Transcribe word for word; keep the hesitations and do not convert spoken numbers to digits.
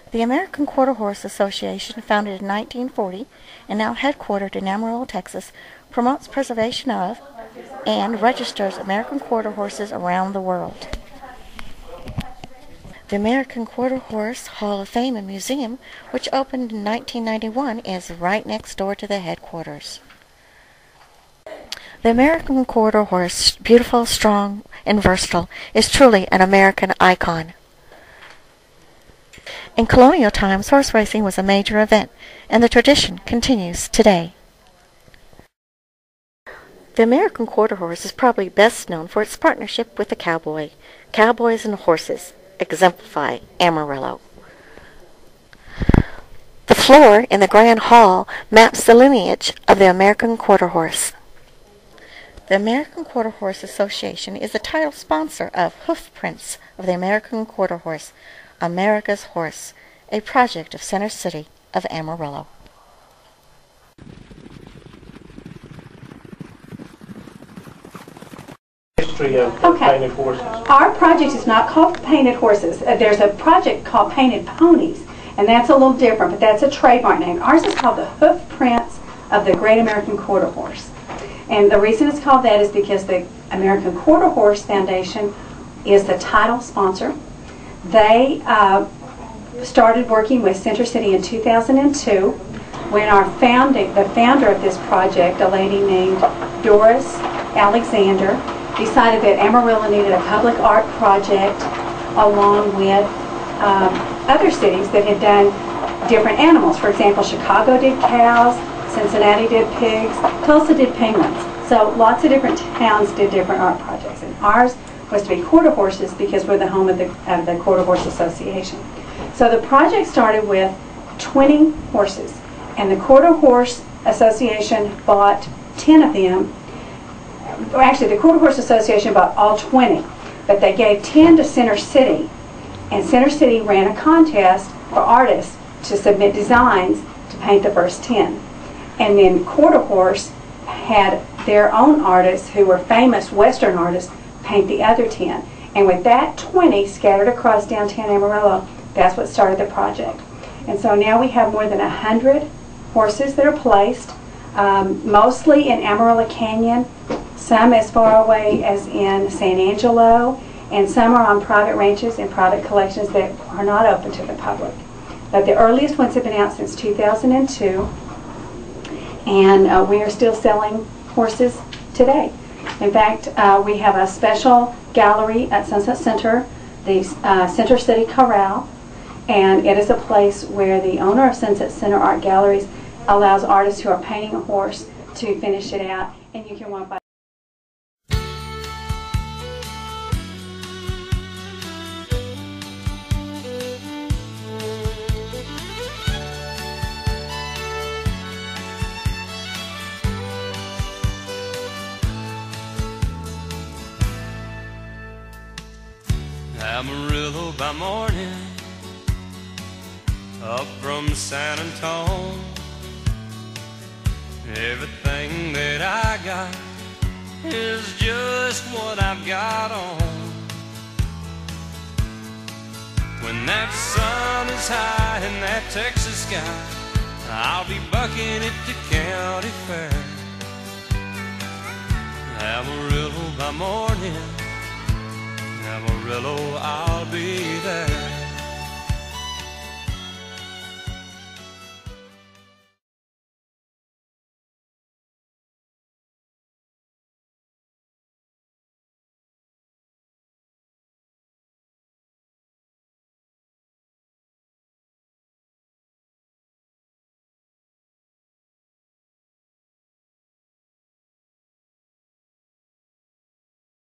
The American Quarter Horse Association, founded in nineteen forty and now headquartered in Amarillo, Texas, promotes preservation of and registers American quarter horses around the world. The American Quarter Horse Hall of Fame and Museum, which opened in nineteen ninety-one, is right next door to the headquarters. The American Quarter Horse, beautiful, strong, and versatile, is truly an American icon. In colonial times, horse racing was a major event, and the tradition continues today. The American Quarter Horse is probably best known for its partnership with the cowboy. Cowboys and horses exemplify Amarillo. The floor in the Grand Hall maps the lineage of the American Quarter Horse. The American Quarter Horse Association is the title sponsor of Hoof Prints of the American Quarter Horse, America's Horse, a project of Center City of Amarillo. History of Okay. painted horses. Our project is not called Painted Horses. Uh, there's a project called Painted Ponies, and that's a little different, but that's a trademark name. Ours is called the Hoof Prints of the Great American Quarter Horse. And the reason it's called that is because the American Quarter Horse Foundation is the title sponsor. They uh, started working with Center City in two thousand two when our founding, the founder of this project, a lady named Doris Alexander, decided that Amarillo needed a public art project along with um, other cities that had done different animals. For example, Chicago did cows, Cincinnati did pigs, Tulsa did penguins. So lots of different towns did different art projects. And ours was to be quarter horses because we're the home of the, of the Quarter Horse Association. So the project started with twenty horses, and the Quarter Horse Association bought ten of them. Or actually, the Quarter Horse Association bought all twenty, but they gave ten to Center City, and Center City ran a contest for artists to submit designs to paint the first ten. And then Quarter Horse had their own artists, who were famous Western artists, paint the other ten. And with that twenty scattered across downtown Amarillo, that's what started the project. And so now we have more than one hundred horses that are placed, um, mostly in Amarillo Canyon, some as far away as in San Angelo, and some are on private ranches and private collections that are not open to the public. But the earliest ones have been out since two thousand two, and uh, we are still selling horses today. In fact, uh, we have a special gallery at Sunset Center, the uh, Center City Corral, and it is a place where the owner of Sunset Center Art Galleries allows artists who are painting a horse to finish it out, and you can walk by. Amarillo by morning, up from San Antone. Everything that I got is just what I've got on. When that sun is high in that Texas sky, I'll be bucking at the county fair. Amarillo by morning, Amarillo, I'll be there.